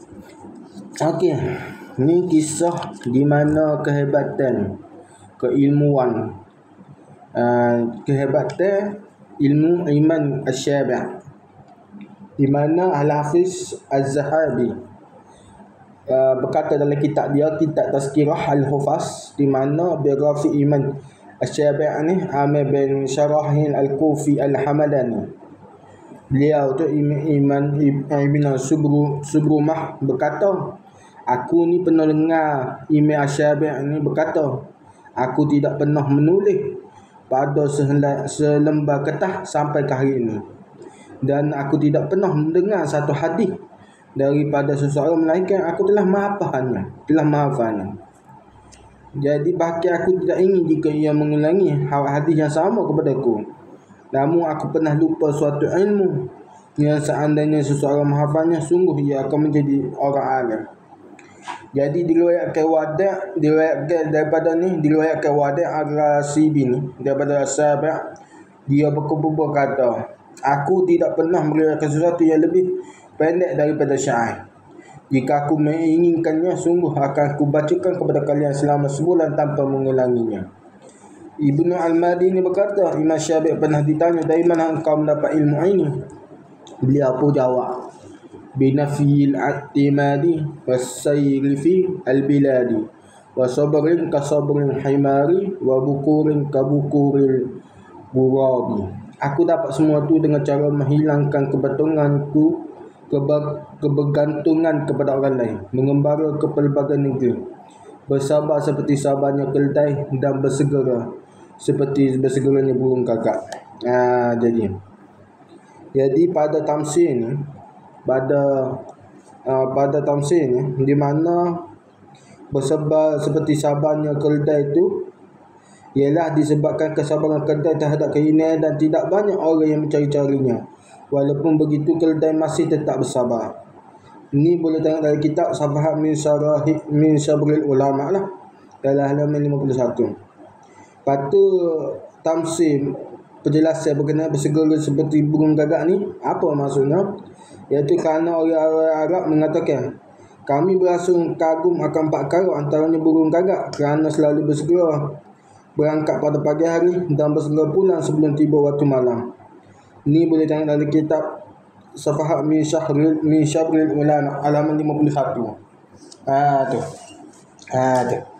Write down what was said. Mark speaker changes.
Speaker 1: Okey, ni kisah di mana kehebatan keilmuan, kehebatan ilmu Iman Asy-Syafi'i, di mana Al-Hafiz Az-Zahabi berkata dalam kitab dia, kitab Tazkirah Al-Hufaz, di mana biografi Iman Asy-Syafi'i ni Amir bin Syarahil Al-Kufi Al-Hamadani. Beliau tu Ibn Subrumah berkata, aku ni pernah dengar Imam Asy-Syafi'i ni berkata, aku tidak pernah menulis pada selembar kertas sampai ke hari ini, dan aku tidak pernah mendengar satu hadis daripada seseorang melainkan aku telah menghafalnya. Jadi bahkan aku tidak ingin jika ia mengulangi hadis yang sama kepadaku. Namun aku pernah lupa suatu ilmu yang seandainya seseorang menghafalnya, sungguh ia akan menjadi orang alim. Jadi diriwayatkan Wadi' Ar-Rasibi ni daripada Syafi'i, dia berkata, aku tidak pernah meriwayatkan sesuatu yang lebih pendek daripada syair. Jika aku menginginkannya, sungguh akan aku bacakan kepada kalian selama sebulan tanpa mengulanginya. Ibnu Al-Madini berkata, Imam Syafi'i pernah ditanya, dari mana engkau mendapat ilmu ini? Beliau pun jawab, binafil at-timadi was-sayri fi al-biladi wa sabrin ka sabrin himari wa bukurin ka bukuril burabi. Aku dapat semua itu dengan cara menghilangkan kebergantungan kepada orang lain, mengembara ke pelbagai negeri, bersabar seperti sabarnya keldai, dan bersegera seperti bersegeranya burung kakak. Jadi pada tamsil ni, pada tamsil ni, di mana bersabar seperti sabarnya keldai itu ialah disebabkan kesabaran keldai terhadap keinginan, dan tidak banyak orang yang mencari-carinya. Walaupun begitu, keldai masih tetap bersabar. Ini boleh tengok dari kitab Safahat min Syabril Ulama lah, dalam halaman 51. Patu tamsil penjelasan berkenaan bersegera seperti burung gagak ni, apa maksudnya? Iaitu kerana orang Arab mengatakan, kami berasa kagum akan 4 perkara, antaranya burung gagak, kerana selalu bersegera berangkat pada pagi hari dan bersegera pulang sebelum tiba waktu malam. Ini boleh tengok dari kitab Safahat min Syabril Ulama halaman 51. Tu.